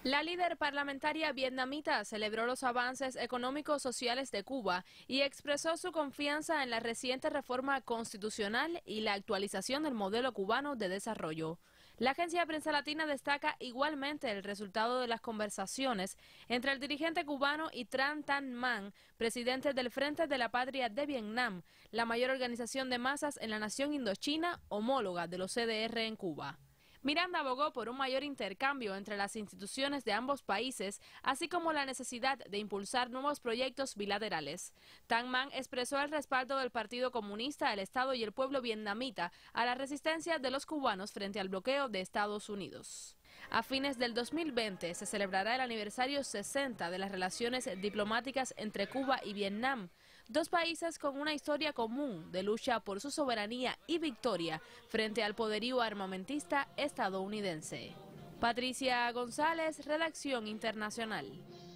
La líder parlamentaria vietnamita celebró los avances económicos sociales de Cuba y expresó su confianza en la reciente reforma constitucional y la actualización del modelo cubano de desarrollo. La agencia Prensa Latina destaca igualmente el resultado de las conversaciones entre el dirigente cubano y Tran Tan Man, presidente del Frente de la Patria de Vietnam, la mayor organización de masas en la nación indochina, homóloga de los CDR en Cuba. Miranda abogó por un mayor intercambio entre las instituciones de ambos países, así como la necesidad de impulsar nuevos proyectos bilaterales. Tan Man expresó el respaldo del Partido Comunista, el Estado y el pueblo vietnamita a la resistencia de los cubanos frente al bloqueo de Estados Unidos. A fines del 2020 se celebrará el aniversario 60 de las relaciones diplomáticas entre Cuba y Vietnam, dos países con una historia común de lucha por su soberanía y victoria frente al poderío armamentista estadounidense. Patricia González, Redacción Internacional.